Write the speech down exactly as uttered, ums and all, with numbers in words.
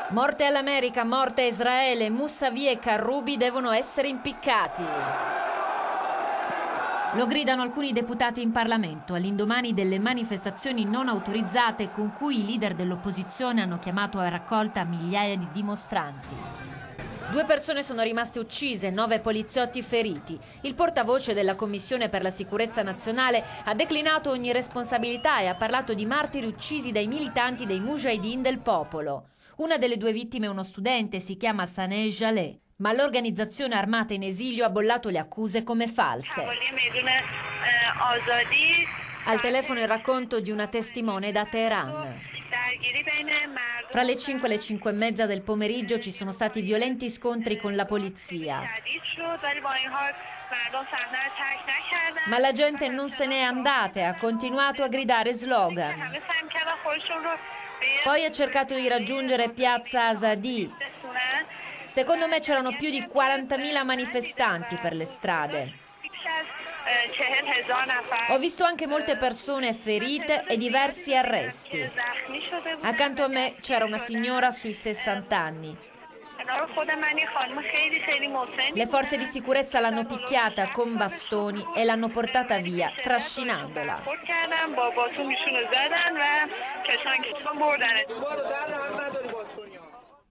Morte all'America, morte a Israele, Mousavi e Karroubi devono essere impiccati. Lo gridano alcuni deputati in Parlamento all'indomani delle manifestazioni non autorizzate con cui i leader dell'opposizione hanno chiamato a raccolta migliaia di dimostranti. Due persone sono rimaste uccise, nove poliziotti feriti. Il portavoce della Commissione per la sicurezza nazionale ha declinato ogni responsabilità e ha parlato di martiri uccisi dai militanti dei Mujahideen del popolo. Una delle due vittime è uno studente, si chiama Saneh Jaleh, ma l'organizzazione armata in esilio ha bollato le accuse come false. Al telefono il racconto di una testimone da Teheran. Fra le cinque e le cinque e mezza del pomeriggio ci sono stati violenti scontri con la polizia. Ma la gente non se n'è andata e ha continuato a gridare slogan. Poi ha cercato di raggiungere piazza Azadi. Secondo me c'erano più di quarantamila manifestanti per le strade. Ho visto anche molte persone ferite e diversi arresti. Accanto a me c'era una signora sui sessanta anni. Le forze di sicurezza l'hanno picchiata con bastoni e l'hanno portata via, trascinandola.